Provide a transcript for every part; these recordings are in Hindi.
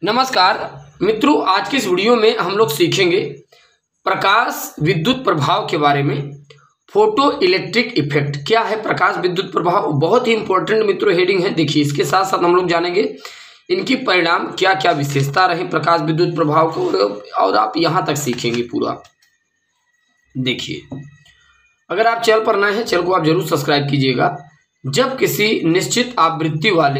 नमस्कार मित्रों, आज की इस वीडियो में हम लोग सीखेंगे प्रकाश विद्युत प्रभाव के बारे में। फोटो इलेक्ट्रिक इफेक्ट क्या है? प्रकाश विद्युत प्रभाव बहुत ही इंपॉर्टेंट मित्रों हेडिंग है। देखिए, इसके साथ साथ हम लोग जानेंगे इनकी परिणाम क्या क्या विशेषता रहे प्रकाश विद्युत प्रभाव को, और आप यहाँ तक सीखेंगे पूरा। देखिए, अगर आप चैनल पर नए हैं, चैनल को आप जरूर सब्सक्राइब कीजिएगा। जब किसी निश्चित आवृत्ति वाले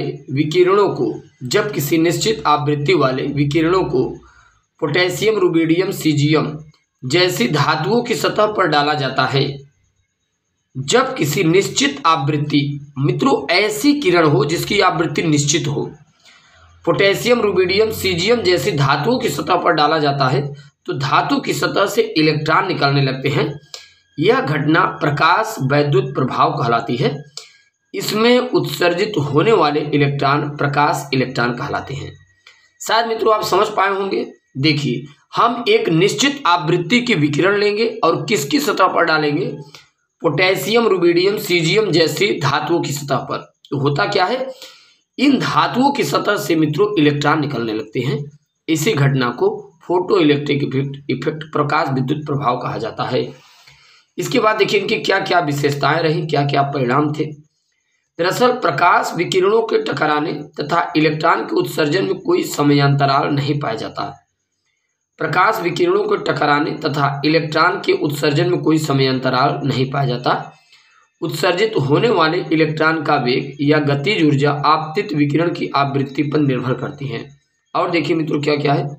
विकिरणों को पोटेशियम, रुबिडियम, सीजियम जैसी धातुओं की सतह पर डाला जाता है, जब किसी निश्चित आवृत्ति, मित्रों ऐसी किरण हो जिसकी आवृत्ति निश्चित हो, पोटेशियम, रुबिडियम, सीजियम जैसी धातुओं की सतह पर डाला जाता है तो धातु की सतह से इलेक्ट्रॉन निकलने लगते हैं। यह घटना प्रकाश विद्युत प्रभाव कहलाती है। इसमें उत्सर्जित होने वाले इलेक्ट्रॉन प्रकाश इलेक्ट्रॉन कहलाते हैं। शायद मित्रों आप समझ पाए होंगे। देखिए, हम एक निश्चित आवृत्ति की विकिरण लेंगे और किसकी सतह पर डालेंगे? पोटेशियम, रुबिडियम, सीजियम जैसी धातुओं की सतह पर। तो होता क्या है, इन धातुओं की सतह से मित्रों इलेक्ट्रॉन निकलने लगते हैं। इसी घटना को फोटो इलेक्ट्रिक इफेक्ट प्रकाश विद्युत प्रभाव कहा जाता है। इसके बाद देखिए इनकी क्या क्या विशेषताएं रही, क्या क्या परिणाम थे। दरअसल प्रकाश विकिरणों के टकराने तथा इलेक्ट्रॉन के उत्सर्जन में कोई समयांतराल नहीं पाया जाता। प्रकाश विकिरणों के टकराने तथा इलेक्ट्रॉन के उत्सर्जन में कोई समयांतराल नहीं पाया जाता। उत्सर्जित होने वाले इलेक्ट्रॉन का वेग या गतिज ऊर्जा आपतित विकिरण की आवृत्ति पर निर्भर करती है। और देखिए मित्रों क्या क्या है,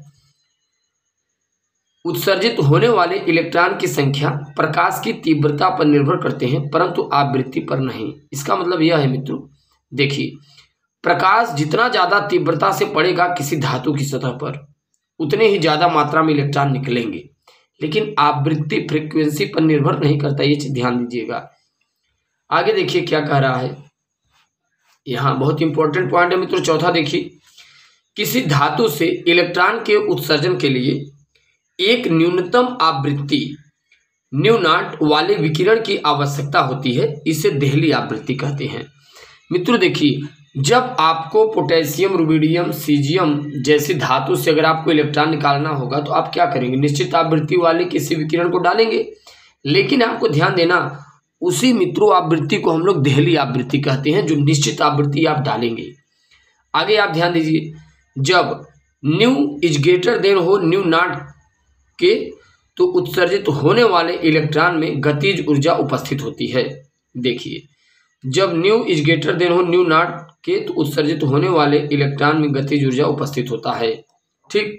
उत्सर्जित होने वाले इलेक्ट्रॉन की संख्या प्रकाश की तीव्रता पर निर्भर करते हैं, परंतु आवृत्ति पर नहीं। इसका मतलब यह है मित्रों, देखिए प्रकाश जितना ज्यादा तीव्रता से पड़ेगा किसी धातु की सतह पर, उतने ही ज्यादा मात्रा में इलेक्ट्रॉन निकलेंगे, लेकिन आवृत्ति फ्रीक्वेंसी पर निर्भर नहीं करता। ये चीज ध्यान दीजिएगा। आगे देखिए क्या कह रहा है, यहाँ बहुत इंपॉर्टेंट पॉइंट है मित्रों। चौथा देखिए, किसी धातु से इलेक्ट्रॉन के उत्सर्जन के लिए एक न्यूनतम आवृत्ति न्यू नॉट वाले विकिरण की आवश्यकता होती है। इसे देहली आवृत्ति कहते हैं। मित्रों देखिए, जब आपको पोटेशियम, रुबिडियम, सीजियम जैसी धातु से अगर आपको इलेक्ट्रॉन निकालना होगा तो आप क्या करेंगे? निश्चित आवृत्ति वाले किसी विकिरण को डालेंगे, लेकिन आपको ध्यान देना उसी मित्रों आवृत्ति को हम लोग देहली आवृत्ति कहते हैं, जो निश्चित आवृत्ति आप डालेंगे। आगे आप ध्यान दीजिए, जब न्यू इज ग्रेटर देन हो न्यू नॉट के, तो उत्सर्जित होने वाले इलेक्ट्रॉन में गतिज ऊर्जा उपस्थित होती है। देखिए, जब न्यू इज ग्रेटर देन हो न्यू नॉट के, तो उत्सर्जित होने वाले इलेक्ट्रॉन में गतिज ऊर्जा उपस्थित होता है। ठीक,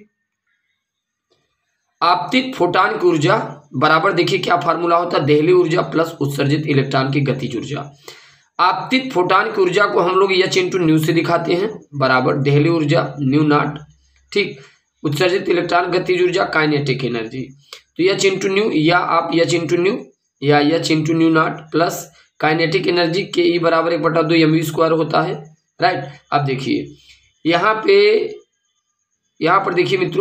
आपतित फोटॉन की ऊर्जा बराबर, देखिए क्या फार्मूला होता है, देहली ऊर्जा प्लस उत्सर्जित इलेक्ट्रॉन की गतिज ऊर्जा। आपतित फोटॉन की ऊर्जा को हम लोग एच इंटू न्यू से दिखाते हैं, बराबर देहली ऊर्जा न्यू नॉट। ठीक, उत्सर्जित इलेक्ट्रॉन गतिज ऊर्जा काइनेटिक एनर्जी। तो एच इंटू न्यू, या आप एच इंटू न्यू या H into nu naught plus kinetic energy के ई बराबर 1/2 mv स्क्वायर होता है। राइट, अब देखिए यहाँ पर देखिए मित्रों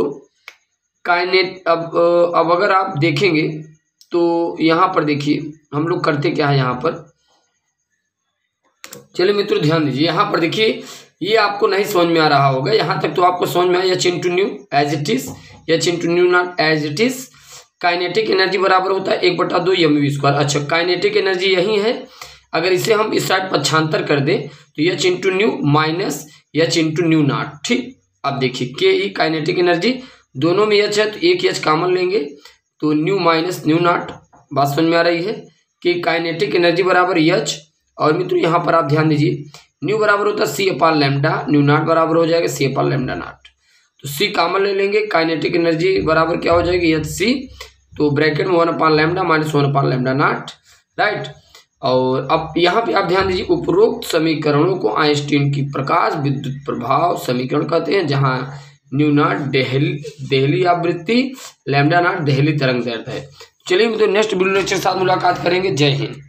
अब अगर आप देखेंगे तो यहाँ पर देखिए हम लोग करते क्या है। यहाँ पर चलिए मित्रों ध्यान दीजिए, यहाँ पर देखिए ये आपको नहीं समझ में आ रहा होगा, यहाँ तक तो आपको समझ में आया। H into nu as it is, H into nu naught as it is. Kinetic energy बराबर होता है 1/2 mv स्क्वायर। अच्छा, काइनेटिक एनर्जी यही है। अगर इसे हम इस साइड पक्षांतर कर दें तो H into nu minus H into nu naught. ठीक, अब देखिए के ई काइनेटिक एनर्जी, दोनों में एच है तो एक एच कॉमन लेंगे तो न्यू माइनस न्यू नॉट। बात समझ में आ रही है कि काइनेटिक एनर्जी बराबर एच। और मित्रों यहाँ पर आप ध्यान दीजिए, न्यू बराबर होता है C upon lambda, nu naught बराबर हो जाएगा सी अपान लैम्डा नॉट। तो सी कॉमन ले लेंगे, काइनेटिक एनर्जी बराबर क्या हो जाएगी एच सी, तो ब्रैकेट में 1 upon lambda minus 1 upon lambda naught. Right, और अब यहाँ पे आप ध्यान दीजिए, उपरोक्त समीकरणों को आइंस्टीन की प्रकाश विद्युत प्रभाव समीकरण कहते हैं, जहाँ न्यू नॉट देहली आवृत्ति, लैम्डा नॉट देहली तरंग दैर्ध्य है। चलिए मित्रों नेक्स्ट वीडियो लेक्चर के साथ मुलाकात करेंगे। जय हिंद।